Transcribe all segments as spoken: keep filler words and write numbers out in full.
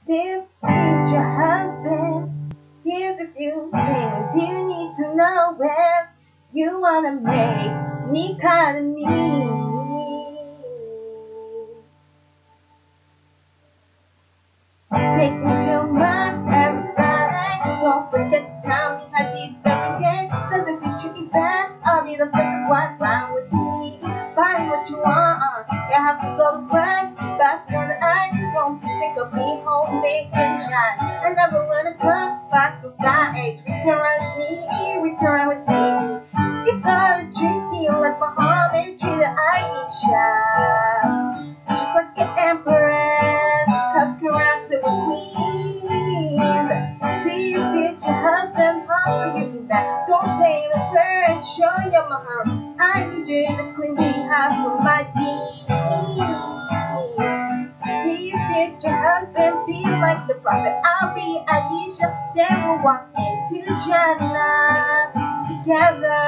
Dear future husband, here's a few things you need to know if you wanna make me kind of me. Take me to my paradise. Don't forget to tell me how deep every day. Cause if you treat me bad, I'll be the perfect one. Fine with me, find what you want. You have to go to work, that's on the eye. Don't think of me home making shine. I never wanna come back to that age. We can run with me, we can run with me. You gotta treat me like my heart and treat it Aisha. Just like an empress, cause caressing with queens. See your future husband, how will you do that? Don't say the word, show your mahar. I need you to clean behalf of my deeds. See your future husband, be like the prophet. I'll be Aisha, then we'll walk into Jannah together.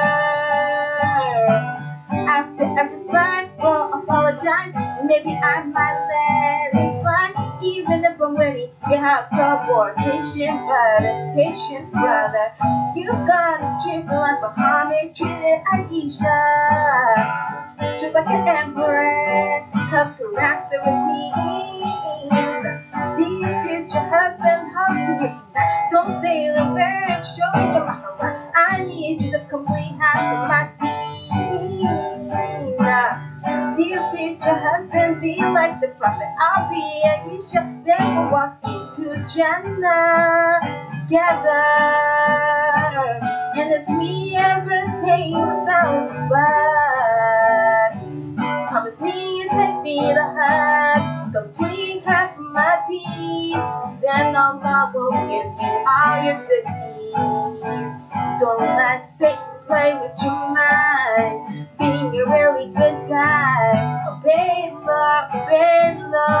After every fight, we'll apologize. Maybe I might let it slide. Even if I'm ready, you have trouble. Patient brother, patient brother. You gotta treat me like Muhammad treated Aisha. Just like an emperor, cause caressing with me. See your future husband, how to get you back. Don't say the word, show me your mahara. I need you to complete half of my team. See your future husband, be like the prophet. I'll be Aisha, then we'll walk into Jannah together. And if we ever say without word, promise me you take me to hug, complete half of my deeds. Then Allah will give you all your good deeds. Don't let Satan play with your mind. Being a really good guy, obey Lord, obey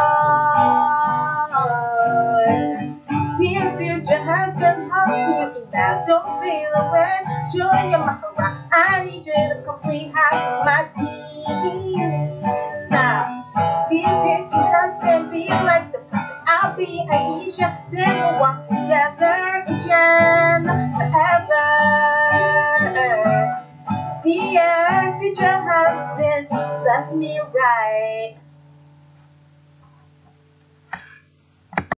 Lord. Dear future husband, how soon you now? Don't say the word, show your mahara. I need you to complete half